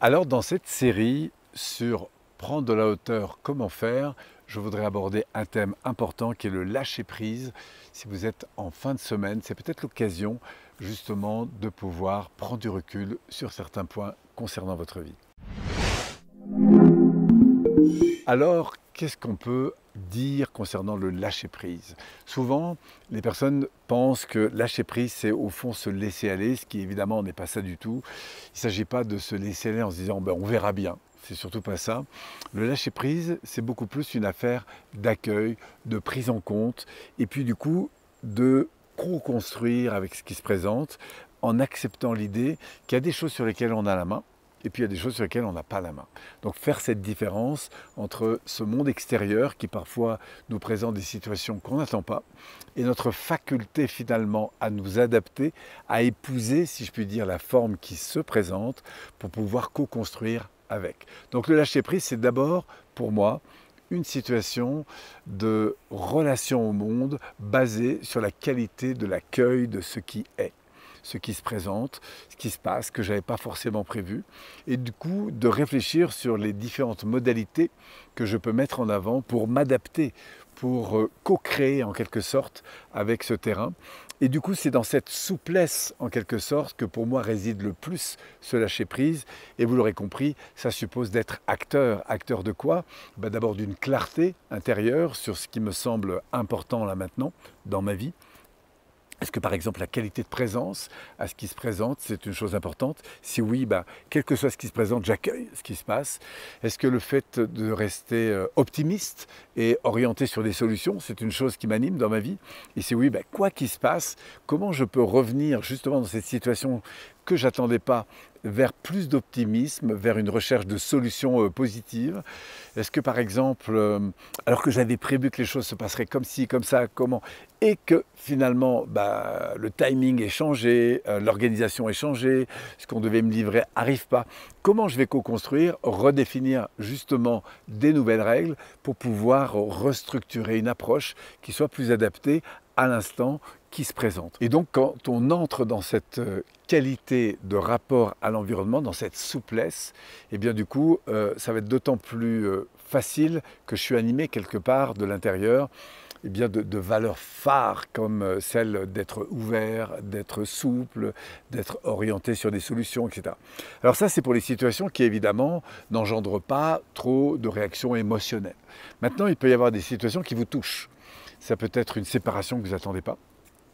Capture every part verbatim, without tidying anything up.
Alors dans cette série sur prendre de la hauteur, comment faire, je voudrais aborder un thème important qui est le lâcher-prise. Si vous êtes en fin de semaine, c'est peut-être l'occasion justement de pouvoir prendre du recul sur certains points concernant votre vie. Alors, qu'est-ce qu'on peut dire concernant le lâcher-prise? Souvent, les personnes pensent que lâcher-prise, c'est au fond se laisser aller, ce qui évidemment n'est pas ça du tout. Il ne s'agit pas de se laisser aller en se disant ben, on verra bien. C'est surtout pas ça. Le lâcher-prise, c'est beaucoup plus une affaire d'accueil, de prise en compte, et puis du coup, de co-construire avec ce qui se présente, en acceptant l'idée qu'il y a des choses sur lesquelles on a la main, et puis il y a des choses sur lesquelles on n'a pas la main. Donc faire cette différence entre ce monde extérieur qui parfois nous présente des situations qu'on n'attend pas et notre faculté finalement à nous adapter, à épouser, si je puis dire, la forme qui se présente pour pouvoir co-construire avec. Donc le lâcher-prise, c'est d'abord pour moi une situation de relation au monde basée sur la qualité de l'accueil de ce qui est, ce qui se présente, ce qui se passe, que je n'avais pas forcément prévu, et du coup de réfléchir sur les différentes modalités que je peux mettre en avant pour m'adapter, pour euh, co-créer en quelque sorte avec ce terrain. Et du coup, c'est dans cette souplesse, en quelque sorte, que pour moi réside le plus ce lâcher-prise. Et vous l'aurez compris, ça suppose d'être acteur. Acteur de quoi? Ben d'abord d'une clarté intérieure sur ce qui me semble important là maintenant dans ma vie. Est-ce que par exemple la qualité de présence à ce qui se présente, c'est une chose importante? Si oui, bah, quel que soit ce qui se présente, j'accueille ce qui se passe. Est-ce que le fait de rester optimiste et orienté sur des solutions, c'est une chose qui m'anime dans ma vie? Et si oui, bah, quoi qu'il se passe, comment je peux revenir justement dans cette situation que je n'attendais pas vers plus d'optimisme, vers une recherche de solutions euh, positives? Est-ce que par exemple, euh, alors que j'avais prévu que les choses se passeraient comme ci, comme ça, comment, et que finalement bah, le timing est changé, euh, l'organisation est changée, ce qu'on devait me livrer n'arrive pas, comment je vais co-construire, redéfinir justement des nouvelles règles pour pouvoir restructurer une approche qui soit plus adaptée à l'instant qui se présente. Et donc quand on entre dans cette qualité de rapport à l'environnement, dans cette souplesse, et bien du coup euh, ça va être d'autant plus euh, facile que je suis animé quelque part de l'intérieur eh bien de, de valeurs phares comme celle d'être ouvert, d'être souple, d'être orienté sur des solutions, et cetera. Alors ça, c'est pour les situations qui, évidemment, n'engendrent pas trop de réactions émotionnelles. Maintenant, il peut y avoir des situations qui vous touchent. Ça peut être une séparation que vous n'attendez pas.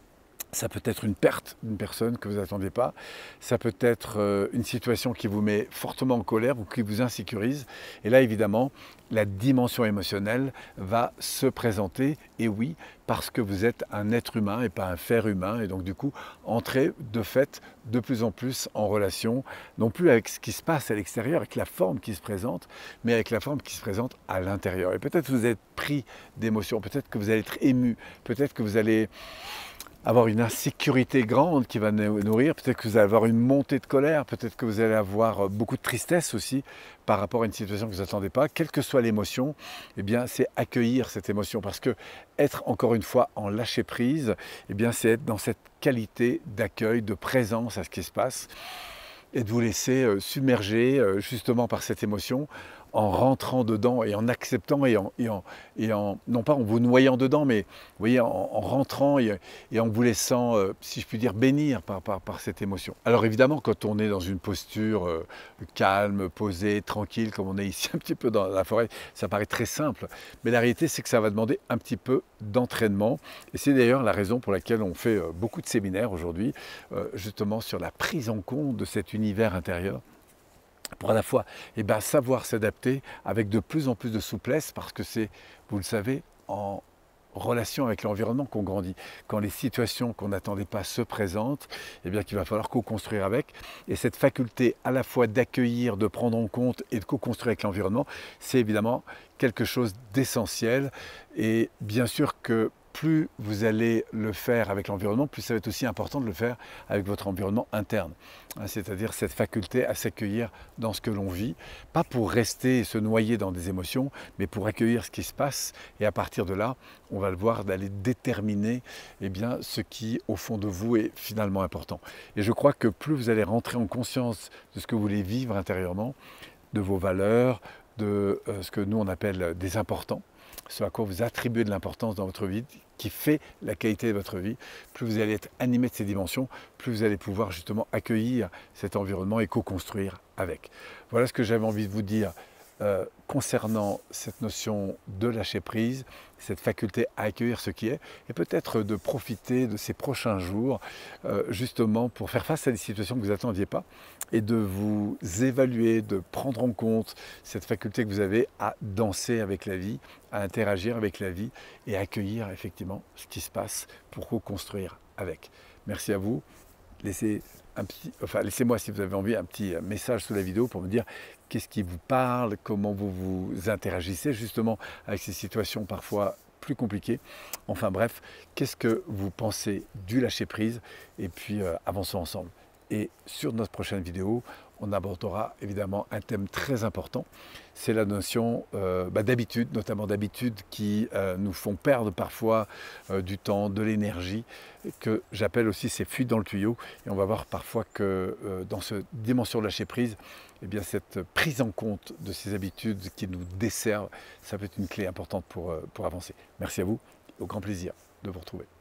Ça peut être une perte d'une personne que vous n'attendez pas. Ça peut être euh, une situation qui vous met fortement en colère ou qui vous insécurise. Et là, évidemment, la dimension émotionnelle va se présenter. Et oui, parce que vous êtes un être humain et pas un faire humain. Et donc, du coup, entrez de fait de plus en plus en relation, non plus avec ce qui se passe à l'extérieur, avec la forme qui se présente, mais avec la forme qui se présente à l'intérieur. Et peut-être que vous êtes pris d'émotions, peut-être que vous allez être ému, peut-être que vous allez avoir une insécurité grande qui va nourrir, peut-être que vous allez avoir une montée de colère, peut-être que vous allez avoir beaucoup de tristesse aussi par rapport à une situation que vous n'attendez pas. Quelle que soit l'émotion, eh bien c'est accueillir cette émotion, parce que être encore une fois en lâcher prise, eh bien c'est être dans cette qualité d'accueil, de présence à ce qui se passe et de vous laisser submerger justement par cette émotion, en rentrant dedans et en acceptant et en, et en, et en non pas en vous noyant dedans, mais vous voyez, en, en rentrant et, et en vous laissant, euh, si je puis dire, bénir par, par, par cette émotion. Alors évidemment, quand on est dans une posture euh, calme, posée, tranquille, comme on est ici un petit peu dans la forêt, ça paraît très simple. Mais la réalité, c'est que ça va demander un petit peu d'entraînement. Et c'est d'ailleurs la raison pour laquelle on fait euh, beaucoup de séminaires aujourd'hui, euh, justement sur la prise en compte de cet univers intérieur, pour à la fois eh ben, savoir s'adapter avec de plus en plus de souplesse, parce que c'est, vous le savez, en relation avec l'environnement qu'on grandit. Quand les situations qu'on n'attendait pas se présentent, eh bien qu'il va falloir co-construire avec. Et cette faculté à la fois d'accueillir, de prendre en compte et de co-construire avec l'environnement, c'est évidemment quelque chose d'essentiel. Et bien sûr que plus vous allez le faire avec l'environnement, plus ça va être aussi important de le faire avec votre environnement interne. C'est-à-dire cette faculté à s'accueillir dans ce que l'on vit, pas pour rester et se noyer dans des émotions, mais pour accueillir ce qui se passe. Et à partir de là, on va le voir d'aller déterminer eh bien, ce qui, au fond de vous, est finalement important. Et je crois que plus vous allez rentrer en conscience de ce que vous voulez vivre intérieurement, de vos valeurs, de euh, ce que nous on appelle des importants, ce à quoi vous attribuez de l'importance dans votre vie, qui fait la qualité de votre vie, plus vous allez être animé de ces dimensions, plus vous allez pouvoir justement accueillir cet environnement et co-construire avec. Voilà ce que j'avais envie de vous dire euh, concernant cette notion de lâcher prise, cette faculté à accueillir ce qui est, et peut-être de profiter de ces prochains jours euh, justement pour faire face à des situations que vous n'attendiez pas et de vous évaluer, de prendre en compte cette faculté que vous avez à danser avec la vie, à interagir avec la vie et à accueillir effectivement ce qui se passe pour co-construire avec. Merci à vous. Laissez un petit, enfin, laissez-moi si vous avez envie un petit message sous la vidéo pour me dire qu'est-ce qui vous parle, comment vous vous interagissez justement avec ces situations parfois plus compliquées. Enfin bref, qu'est-ce que vous pensez du lâcher prise et puis euh, avançons ensemble. Et sur notre prochaine vidéo, on abordera évidemment un thème très important, c'est la notion euh, bah, d'habitude, notamment d'habitudes qui euh, nous font perdre parfois euh, du temps, de l'énergie, que j'appelle aussi ces fuites dans le tuyau. Et on va voir parfois que euh, dans cette dimension de lâcher prise, eh bien, cette prise en compte de ces habitudes qui nous desservent, ça peut être une clé importante pour, euh, pour avancer. Merci à vous, au grand plaisir de vous retrouver.